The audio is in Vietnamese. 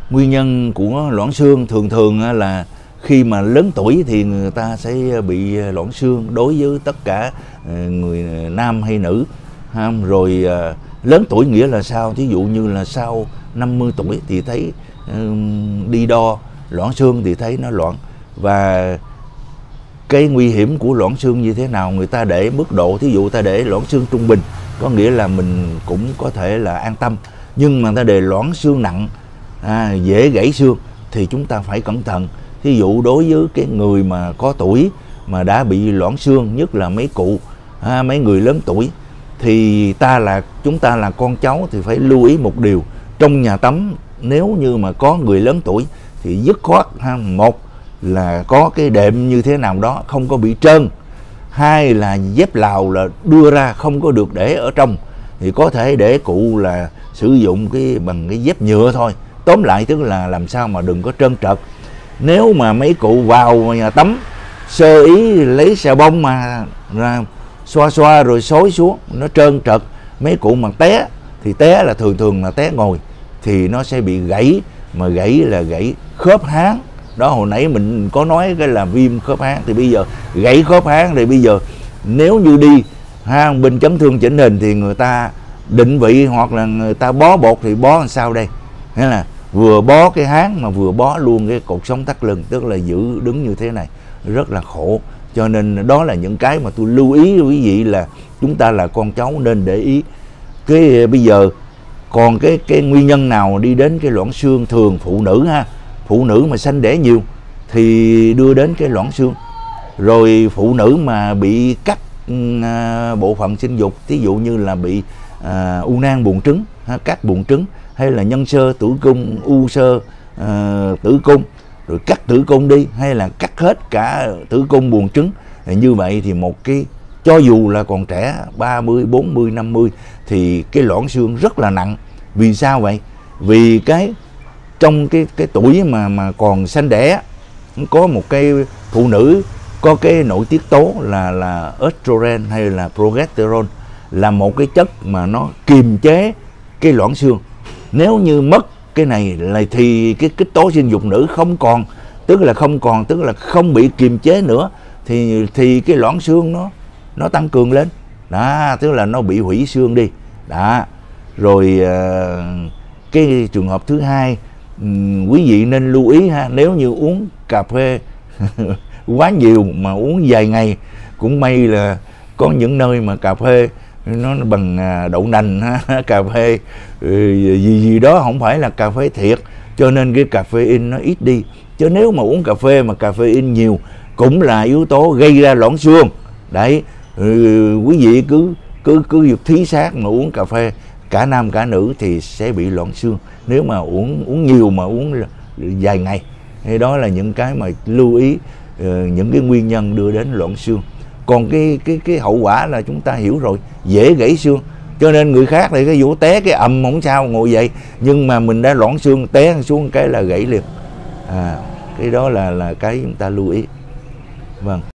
Nguyên nhân của loãng xương thường thường là khi mà lớn tuổi thì người ta sẽ bị loãng xương đối với tất cả người nam hay nữ. Rồi lớn tuổi nghĩa là sao? Ví dụ như là sau 50 tuổi thì thấy đi đo loãng xương thì thấy nó loãng. Và cái nguy hiểm của loãng xương như thế nào? Người ta để mức độ, thí dụ ta để loãng xương trung bình, có nghĩa là mình cũng có thể là an tâm. Nhưng mà ta để loãng xương nặng, dễ gãy xương thì chúng ta phải cẩn thận. Thí dụ đối với cái người mà có tuổi mà đã bị loãng xương, nhất là mấy cụ, mấy người lớn tuổi, thì chúng ta là con cháu thì phải lưu ý một điều. Trong nhà tắm nếu như mà có người lớn tuổi thì dứt khoát một là có cái đệm như thế nào đó không có bị trơn, hai là dép lào là đưa ra không có được để ở trong, thì có thể để cụ là sử dụng bằng cái dép nhựa thôi. Tóm lại tức là làm sao mà đừng có trơn trật. Nếu mà mấy cụ vào nhà tắm sơ ý lấy xà bông mà xoa rồi xối xuống, nó trơn trật, mấy cụ mà té thì té là thường là té ngồi thì nó sẽ bị gãy, mà gãy là gãy khớp háng. Đó, hồi nãy mình có nói cái là viêm khớp háng, thì bây giờ gãy khớp háng. Thì bây giờ nếu như đi bên chấn thương chỉnh hình thì người ta định vị hoặc là người ta bó bột thì bó làm sao đây? Nghĩa là vừa bó cái háng mà vừa bó luôn cái cột sống thắt lưng, tức là giữ đứng như thế này rất là khổ. Cho nên đó là những cái mà tôi lưu ý quý vị là chúng ta là con cháu nên để ý. Cái bây giờ còn cái nguyên nhân nào đi đến cái loãng xương? Thường phụ nữ phụ nữ mà sanh đẻ nhiều thì đưa đến cái loãng xương. Rồi phụ nữ mà bị cắt bộ phận sinh dục, ví dụ như là bị u nang buồng trứng, cắt buồng trứng, hay là nhân sơ tử cung, u sơ tử cung, rồi cắt tử cung đi, hay là cắt hết cả tử cung buồng trứng. Như vậy thì một cái, cho dù là còn trẻ 30, 40, 50 thì cái loãng xương rất là nặng. Vì sao vậy? Vì trong cái tuổi mà còn sanh đẻ, có một cái phụ nữ có cái nội tiết tố là estrogen hay là progesterone, là một cái chất mà nó kiềm chế cái loãng xương. Nếu như mất cái này là thì cái kích tố sinh dục nữ không còn, tức là không bị kiềm chế nữa, thì cái loãng xương nó tăng cường lên. Đó, tức là nó bị hủy xương đi. Đó. Rồi cái trường hợp thứ hai, quý vị nên lưu ý nếu như uống cà phê quá nhiều mà uống vài ngày, cũng may là có những nơi mà cà phê nó bằng đậu nành, cà phê gì đó không phải là cà phê thiệt, cho nên cái caffeine nó ít đi. Chứ nếu mà uống cà phê mà caffeine nhiều cũng là yếu tố gây ra loãng xương. Đấy, quý vị cứ thí sát mà uống cà phê, cả nam cả nữ thì sẽ bị loãng xương nếu mà uống nhiều, mà uống vài ngày. Thì đó là những cái mà lưu ý, những cái nguyên nhân đưa đến loãng xương. Còn cái hậu quả là chúng ta hiểu rồi, dễ gãy xương. Cho nên người khác thì cái vụ té cái ầm không sao, ngồi dậy, nhưng mà mình đã loãng xương, té xuống cái là gãy liền. Cái đó là cái chúng ta lưu ý. Vâng.